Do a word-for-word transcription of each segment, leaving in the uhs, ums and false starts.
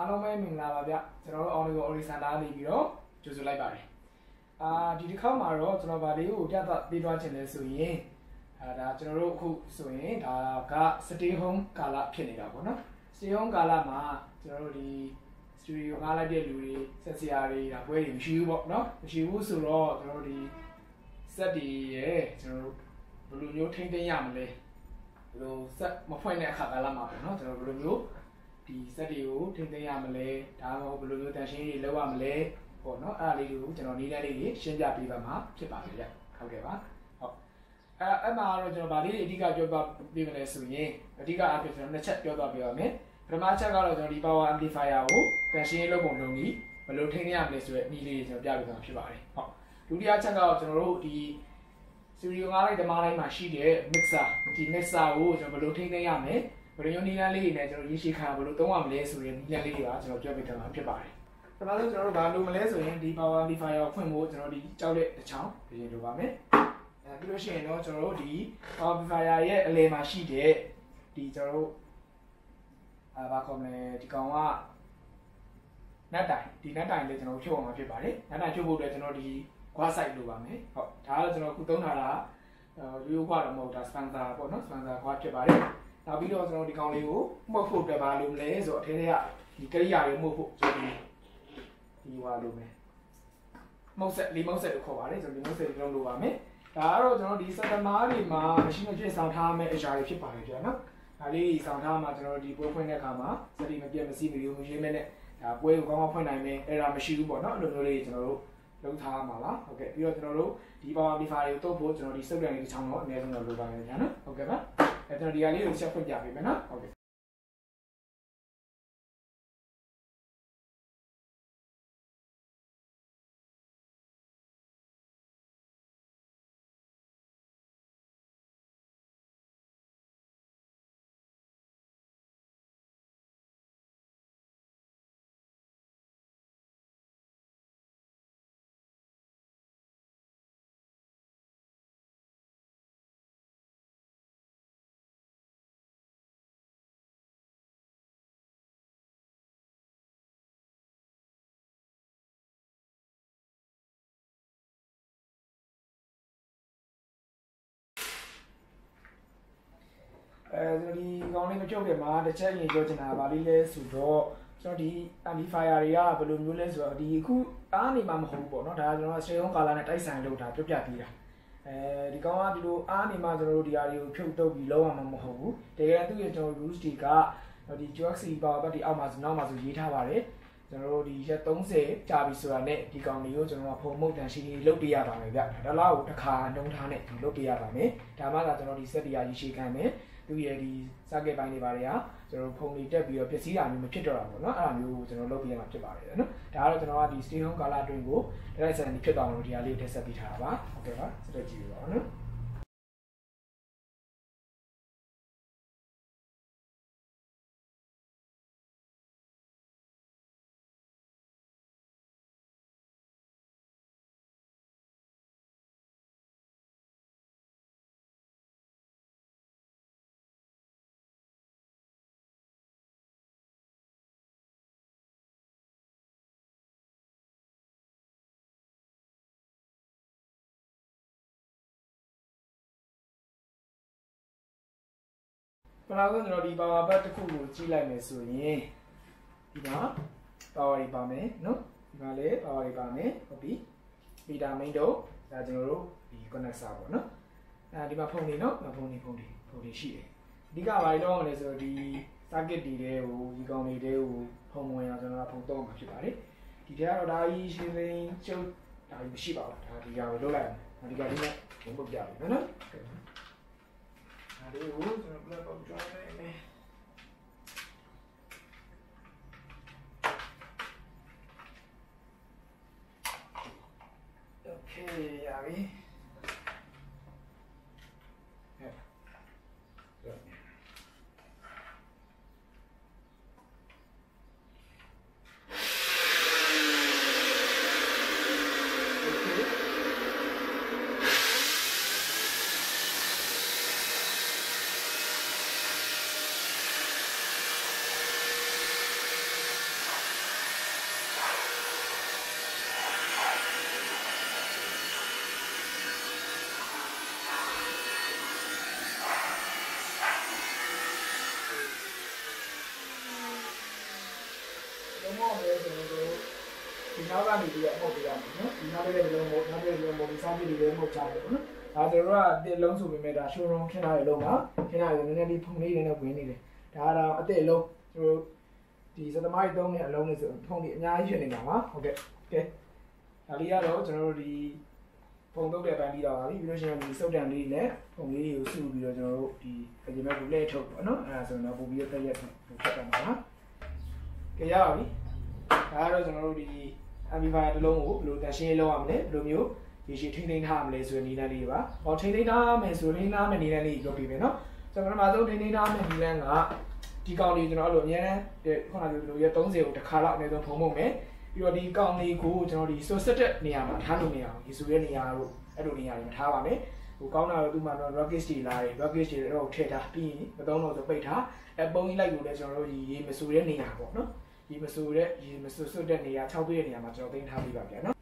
အားလုံးပဲမင်္ဂလာပါဗျကျွန်တော်တို့အောင်လို့ Ori Santa နေပြီးတော့ကြိုဆိုလိုက်ပါတယ်အာဒီတစ်ခါမှာတော့ကျွန်တော်ဗာလေးကိုပြသပေးသွားချင်တယ်ဆိုရင်အာဒါကျွန်တော်တို့အခုဆိုရင်ဒါက Stay Home ကာလဖြစ်နေတာပေါ့နော် Stay Home ကာလမှာကျွန်တော်တို့ဒီ studio ငှားလိုက်တဲ့လူတွေဆက်ဆရာတွေဒါပွဲတွေမရှိဘူးပေါ့နော်မရှိဘူးဆိုတော့ကျွန်တော်တို့ဒီ set တွေရဲ့ကျွန်တော်တို့ဘယ်လိုမျိုးထိန်းသိမ်းရမလဲဘယ်လို set မဖွင့်တဲ့အခါကာလမှာပေါ့နော်ကျွန်တော်ဘယ်လိုမျိုးဒီ set တွေကိုထိန်းသိမ်းရမလဲဒါမှမဟုတ်ဘယ်လိုမျိုးတန်ရှင်းတွေလုပ်ရမလဲပေါ့နော်အဲ့ဒါလေးတွေကိုကျွန်တော်နေ့တိုင်းလေးတွေရှင်းပြပေးပါမှာဖြစ်ပါတယ်ဗျဟုတ်ကဲ့ပါဟုတ်အဲ့အဲ့မှာတော့ကျွန်တော်ဗာလေးတွေအဓိကပြောပြပေးမလဲဆိုရင်အဓိကအဖြစ်ကျွန်တော်နှစ်ချက်ပြောသွားပြပါမယ်ပထမချက်ကတော့ကျွန်တော်ဒီ power amplifier ကိုတန်ရှင်းလုပ်ပုံလုပ်ပြီးဘယ်လိုထိန်းသိမ်းရမလဲဆိုတဲ့နည်းလေးတွေကျွန်တော်ပြပေးသွားမှာဖြစ်ပါတယ်ဟုတ်ဒုတိယချက်ကတော့ကျွန်တော်တို့ဒီ studio ငှားလိုက်ဓမ္မတိုင်းမှာရှိတဲ့ mixer ဒီ mixer ကိုကျွန်တော်ဘယ်လိုထိန်းသိမ်းရမလဲဘယ်လိုနည်းလမ်းလေးတွေနဲ့ကျွန်တော်ရေးရှိခံဘယ်လိုသုံးရမလဲဆိုတဲ့နည်းလမ်းလေးတွေကကျွန်တော်ပြောပြထားမှာဖြစ်ပါတယ်ပထမဆုံးကျွန်တော်တို့ဘာလုပ်မလဲဆိုရင်ဒီ power amplifier ကိုဖွင့်ဖို့ကျွန်တော်ဒီကြောက်တဲ့တစ်ချောင်းပြင်လိုပါမယ်အဲပြီးလို့ရှိရင်တော့ကျွန်တော်တို့ဒီ power amplifier ရဲ့အလယ်မှာရှိတဲ့ဒီကျွန်တော်တို့အာဘာခေါ်မလဲဒီကောင်ကနတ်တိုင်ဒီနတ်တိုင်လေးကျွန်တော်ဖြုတ်အောင်မှာဖြစ်ပါတယ်နတ်တိုင်ဖြုတ်ဖို့အတွက်ကျွန်တော်ဒီခွာ site လိုပါမယ်ဟုတ်ဒါကတော့ကျွန်တော်ခုသုံးထားတာရိုးရိုးခွာတော့မဟုတ်ဒါ sponsor ပေါ့နော် sponsor ခွာဖြစ်ပါတယ်နောက်ပြီးတော့ကျွန်တော်ဒီကောင်လေးကိုမှုတ်ဖို့အတွက်ပါလို့မလဲဆိုတော့အထဲထဲကဒီကရိယာတွေမှုတ်ဖို့ဆိုပြီးဒီဟွာလို့မယ်မှုတ်ဆက်လီမှုတ်ဆက်လို့ခေါ်ပါတယ်ဆိုတော့လီမှုတ်ဆက်လုံးလိုပါမယ်ဒါကတော့ကျွန်တော်ဒီစက်တမားတွေမှာမရှိမဖြစ်ဆောင်ထားမယ့်အရာတွေဖြစ်ပါတယ်ကြာနော်ဒါလေးဆောင်ထားမှာကျွန်တော်ဒီပွဲဖွင့်တဲ့အခါမှာစက်တီမပြတ်မစီးမလို့မရေးမဲ့နဲ့ဒါပွဲကိုကောင်းကောင်းဖွင့်နိုင်မယ်အဲ့ဒါမရှိဘူးပေါ့နော်အဲ့လိုမျိုးလေးကျွန်တော်တို့လုံးထားမှာပါဟုတ်ကဲ့ပြီးတော့ကျွန်တော်တို့ဒီ power amplifier တွေကိုတုပ်ဖို့ကျွန်တော်ဒီစုပ်တံလေးတစ်ချောင်းတော့အနည်းဆုံးတော့လိုပါမယ်ညာနော်ဟုတ်ကဲ့ပါအဲ့ကျွန်တော်ဒီဟာလေးကိုချက်ဖွင့်ပြပေးမယ်နော်ဟုတ်ကဲ့အဲဒီကောင်းလေးမပြုတ်တယ်မှာတစ်ချက်ရင်ပြောချင်တာဗာလေးလဲဆိုတော့ကျွန်တော်ဒီ amplifier တွေကဘယ်လိုမျိုးလဲဆိုတော့ဒီအခုအားနေမှာမဟုတ်ဘူးပေါ့နော်ဒါကကျွန်တော် stay home ကာလာနဲ့တိုက်ဆိုင်လုပ်တာပြပြပေးတာအဲဒီကောင်းကဒီလိုအားနေမှာကျွန်တော်တို့ဒီဟာတွေကိုဖြုတ်တုပ်ပြီးလုံးအောင်မဟုတ်ဘူးတကယ်သူ့ရဲ့ကျွန်တော် rules တွေကဒီ Q X C power button ဒီအောက်မှာနောက်မှာဆိုရေးထားပါတယ်ကျွန်တော်တို့ဒီရက်သုံးဆယ်ကြာပြီဆိုတာနဲ့ဒီကောင်လေးကိုကျွန်တော်ကဖုံမုတ်တန်ရှိလုပ်ပေးရပါမယ်ဗျဒါလားကိုတစ်ခါနှုံးထားနဲ့ဒီလုပ်ပေးရပါမယ်ဒါမှသာကျွန်တော်ဒီ set တရားရေးရှိခံမယ်သူရဲ့ဒီစကက်ပိုင်းတွေပါတယ်ဟာကျွန်တော်ဖုံလေးတက်ပြီးတော့ပစ္စည်းတာမျိုးမဖြစ်တော့တာပေါ့နော်အဲ့ဒါမျိုးကိုကျွန်တော်လုပ်ပြရမှာဖြစ်ပါတယ်နော်ဒါကတော့ကျွန်တော်ကဒီ stay home ကာလအတွင်းကို direct send ဖြစ်သွားလို့ဒီဟာလေးကိုတက်ဆက်ပေးထားတာပါဟုတ်ကဲ့ပါစတက်ကြည့်ပါဦးနော်ပထမဆုံးကျွန်တော်ဒီ power button တစ်ခုကိုကြည့်လိုက်မယ်ဆိုရင်ဒီမှာ power တွေပါမယ်နော်ဒီမှာလည်း power တွေပါမယ်ဟုတ်ပြီ meter main တော့ဒါကျွန်တော်တို့ဒီ connector ပေါ့နော်အဲဒီမှာဖုန်းတွေနော်ဖုန်းတွေဖုန်းတွေဖုန်းတွေရှိတယ်အဓိကဘာလို့လဲဆိုတော့ဒီ circuit တွေတွေကိုဒီကောင်တွေတွေကိုဖုန်းဝင်အောင်ကျွန်တော်ကဖုန်းတော့မှာဖြစ်ပါတယ်ဒီထဲကတော့ဒါကြီးရှင်းလင်းချုပ်ဒါကြီးမရှိပါဘူးဒါဒီကောင်ကိုလုပ်လိုက်အောင်ဒီကောင်လေးနဲ့ဘုံပုတ်ပြပြီနော်ဒါလေးကိုကျွန်တော် plug ပေါက်ကြောင်းလိုက်မယ်โอเคရပြီနောက်ကနေပြီးတော့အမှုတ်ပေးရမယ်နော်ဒီနောက်လေးလည်းလုံးမို့နောက်လေးလည်းမို့ဒီစားပြီးလည်းမှုတ်ချတယ်ပေါ့နော်ဒါကျွန်တော်တို့ကအတစ်လုံးဆိုပေမဲ့ဒါရှိုးရုံခင်းထားတဲ့လုံးပါခင်းထားတယ်နည်းနည်းလေးဖုန်လေးနည်းနည်းဝင်နေတယ်ဒါကတော့အတစ်လုံးကျွန်တော်ဒီစသမားကြီးသုံးတဲ့အလုံးလေးဆိုဖုန်လေးအများကြီးဖြစ်နေတာပါဟုတ်ကဲ့ကဲဒါလေးကတော့ကျွန်တော်တို့ဒီဖုန်သုံးတဲ့အပိုင်းပြီးတော့ပါပြီပြီးလို့ရှိရင်ဒီစုပ်တံလေးနဲ့ဖုန်လေးတွေကိုစုပြီးတော့ကျွန်တော်တို့ဒီအရင်ကဘူးလဲထုတ်ပေါ့နော်အဲဒါဆိုတော့ပို့ပြီးတော့တက်ရက်ပို့ဖြတ်တော့မှာပါကဲရပါပြီဒါကတော့ကျွန်တော်တို့ဒီ amplifier တစ်လုံးကိုဘယ်လိုတန်ရှင်းလောက်ရမလဲဘယ်လိုမျိုးရေရှည်ထိန်းသိမ်းထားရမလဲဆိုတဲ့နည်းလမ်းလေးတွေပါဟောထိန်းသိမ်းထားမယ်ဆိုရင်နားမယ်နည်းလမ်းလေးပြောပြမယ်နော်ကျွန်တော်ပထမဆုံးထိန်းသိမ်းထားမယ်နည်းလမ်းကဒီကောင်လေးကျွန်တော်တို့အများနဲ့ခုနကပြောသလိုရသုံးဆယ်ကိုတစ်ခါလောက်အနည်းဆုံးဖုံးဖို့မယ်ပြီးတော့ဒီကောင်လေးကိုကျွန်တော်ဒီ source တဲ့နေရာမှာထားလို့မရအောင်ရေဆိုတဲ့နေရာတို့အဲ့လိုနေရာတွေမှာထားပါမယ်ဟိုကောင်းတာတော့သူ့မှာတော့ rocket တွေလာတယ် rocket တွေတော့ထည့်ထားပြီးရင်မသုံးတော့ဆိုပိတ်ထားအပုံကြီးလိုက်လို့လည်းကျွန်တော်တို့ဒီရေမဆိုတဲ့နေရာပေါ့နော်ဒီမဆိုတဲ့ရေမဆိုဆွတ်တဲ့နေရာ၆ပြည့်တဲ့နေရာမှာကျွန်တော်သိမ်းထားပြီးပါဗျာနော်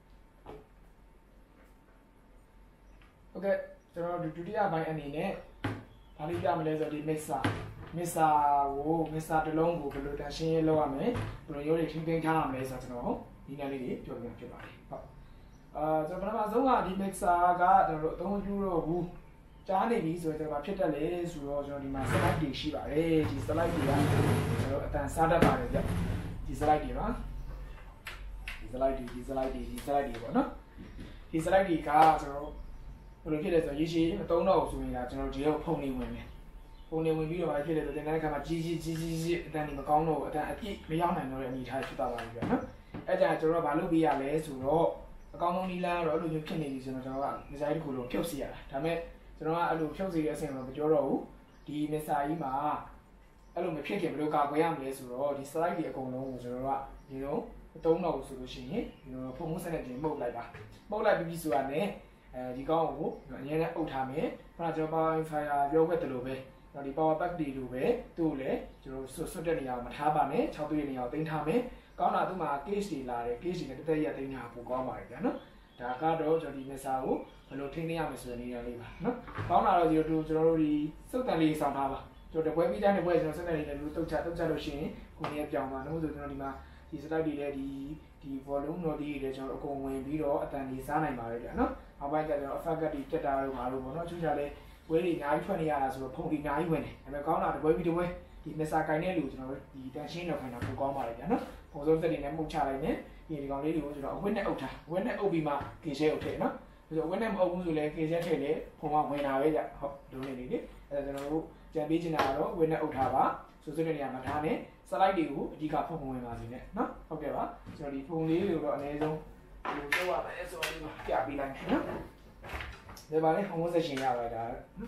ဟုတ်ကဲ့ကျွန်တော်ဒုတိယပိုင်းအနေနဲ့ဒါလေးပြမလဲဆိုတော့ဒီ mixer mixer ကို mixer တစ်လုံးကိုဘယ်လိုတန်ရှင်းရေးလုပ်ရမလဲဘယ်လိုရိုးတွေထိန်းသိမ်းထားရမလဲဆိုတော့ကျွန်တော်ဒီနေ့လေးတွေပြောပြဖြစ်ပါတယ်ဟုတ်အာကျွန်တော်ပထမဆုံးကဒီ mixer ကကျွန်တော်တို့အသုံးပြုတော့ဘူးကြားနေပြီဆိုတော့ကျွန်တော်ဖြစ်တတ်လေဆိုတော့ကျွန်တော်ဒီမှာ slide တွေရှိပါတယ်ဒီ slide တွေကကျွန်တော်အတန်စားတတ်ပါတယ်ဗျဒီ slide တွေပါဒီ slide တွေဒီ slide တွေဒီ slide တွေပေါ့နော်ဒီ slide တွေကကျွန်တော်ဘယ်လိုဖြစ်လဲဆိုတော့ရေရှည်မသုံးတော့ဘူးဆိုရင်ဒါကျွန်တော်ဒီကိုဖုန်နေဝင်တယ်ဖုန်နေဝင်ပြီးတော့ဘာဖြစ်လဲဆိုတော့တင်တဲ့အခါမှာကြီးကြီးကြီးကြီးကြီးအတန်ဒီမကောင်းတော့ဘူးအတန်အပြည့်မရောက်နိုင်တော့တဲ့အနေအထားဖြစ်သွားပါပြီဗျနော်အဲ့ဒါကျွန်တော်ကဘာလုပ်ပေးရလဲဆိုတော့အကောင်းဆုံးနီးလန်းကတော့အဲ့လိုမျိုးဖြစ်နေပြီဆိုတော့ကျွန်တော်ကဒီဇိုင်းတစ်ခုလုံးဖြုတ်စီရတာဒါပေမဲ့ကျွန်တော်ကအဲ့လိုဖြုတ်စီတဲ့အဆင့်တော့မပြောတော့ဘူးဒီ mixer ကြီးမှာအဲ့လိုမဖြစ်ခင်ဘယ်လိုကာကွယ်ရမလဲဆိုတော့ဒီ slide တွေအကုန်လုံးကိုကျွန်တော်ကဒီလိုမသုံးတော့ဘူးဆိုလို့ရှိရင်ဒီလိုဖုံဖုံးစနစ်တွေမှုတ်လိုက်ပါမှုတ်လိုက်ပြီးပြီဆိုတာနဲ့အဲဒီကောင်းကိုအရင်ကအုပ်ထားမယ်ခဏကျွန်တော် power amplifier ပြောခဲ့တယ်လို့ပဲဒီ power pack တွေလိုပဲသူ့ကိုလည်းကျွန်တော်ဆွတ်တဲ့နေရာမှာမထားပါနဲ့၆သွေးတဲ့နေရာကိုတင်ထားမယ်ကောင်းတာသူ့မှာ case တွေလာတယ် case တွေနဲ့တစ်သက်ရက်တင်ထားပိုကောင်းပါတယ်ဗျာနော်ဒါကတော့ကျွန်တော်ဒီ mixer ကိုဘယ်လိုထိန်းသိမ်းရမလဲဆိုတဲ့နည်းလေးပါနော်ကောင်းတာတော့ဒီလိုကျွန်တော်တို့ဒီစုပ်တန်လေးဆောင်ထားပါကျွန်တော်တပွဲပြီးတိုင်းတပွဲကျွန်တော်စုပ်တန်လေးနဲ့လို့တုတ်ချတုတ်ချလို့ရှိရင်ကိုယ်ကြီးပြောင်းပါနော်ဆိုကျွန်တော်ဒီမှာဒီ slide တွေလည်းဒီဒီ volume တို့ဒီတွေကျွန်တော်အကုန်ဝင်ပြီးတော့အတန်ကြီးစားနိုင်ပါတယ်ဗျာနော်နောက်ပိုင်းကျကျွန်တော် effect တွေတက်တာတို့ဘာလို့ပေါ့နော်သူကြလည်းဝဲတွေအများကြီးထွက်နေရတာဆိုတော့ဖုန်တွေအများကြီးဝင်တယ်ဒါပေမဲ့ကောင်းတာတပွဲပြီးတပွဲဒီ mixer ကိုင်တဲ့လူကျွန်တော်ဒီတန်ရှင်းတော့ခိုင်းတာပိုကောင်းပါတယ်ဗျာနော်ပုံစံသက်တွေနဲ့မှုတ်ချလိုက်မယ်ဒီဒီကောင်လေးတွေကိုကျွန်တော်အဝတ်နဲ့အုပ်ထားဝတ်နဲ့အုပ်ပြီးမှကေရှဲကိုထည့်နော်ဆိုတော့ဝတ်နဲ့မအုပ်ဘူးဆိုလည်းကေရှဲထည့်လေဖုံကဝင်တာပဲဗျဟုတ်ဒုနေနေလေအဲဒါကျွန်တော်တို့ကြံပေးချင်တာကတော့ဝတ်နဲ့အုပ်ထားပါဆိုစွတဲ့နေရာမှာထားနေ slide တွေကိုအဓိကဖုံဖုံဝင်ပါစေနဲ့နော်ဟုတ်ကဲ့ပါကျွန်တော်ဒီဖုံလေးတွေကိုတော့အနည်းဆုံးဒီလိုပြောရမယ်ဆိုတော့ပြပေးလိုက်နော်ဒီပါလေဖုံဖုံဆက်ရှင်ရပါတာနော်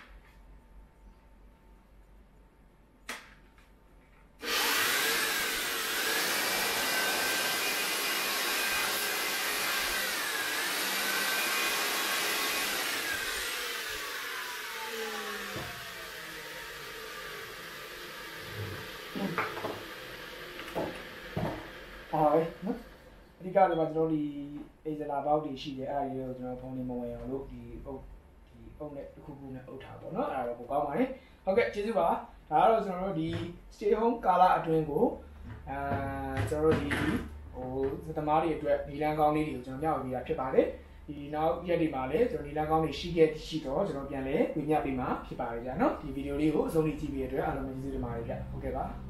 ဟုတ်နော်အဓိကတော့ကျွန်တော်ဒီအေဇလာဘောက်တွေရှိတယ်အဲ့ဒါတွေကိုကျွန်တော်ဖုန်းလေးမဝင်အောင်လို့ဒီအုပ်ဒီအုပ်နဲ့တစ်ခုခုနဲ့အုပ်ထားပေါ့နော်အဲ့ဒါတော့ပိုကောင်းပါတယ်ဟုတ်ကဲ့ကျေးဇူးပါဒါကတော့ကျွန်တော်တို့ဒီ stay home ကာလအတွင်းကိုအဲကျွန်တော်တို့ဒီဟိုသမားတွေအတွက်ဒီလမ်းကောင်းလေးတွေကိုကျွန်တော်မျှဝေပေးတာဖြစ်ပါတယ်ဒီနောက်ရက်တွေမှာလည်းကျွန်တော်ဒီလမ်းကောင်းတွေရှိခဲ့ရှိတော့ကျွန်တော်ပြန်လဲပြညပေးမှာဖြစ်ပါတယ်ကြာနော်ဒီဗီဒီယိုလေးကိုအဆုံးထိကြည့်ပြီးရတဲ့အတွက်အားလုံးပဲကျေးဇူးတင်ပါတယ်ဗျဟုတ်ကဲ့ပါ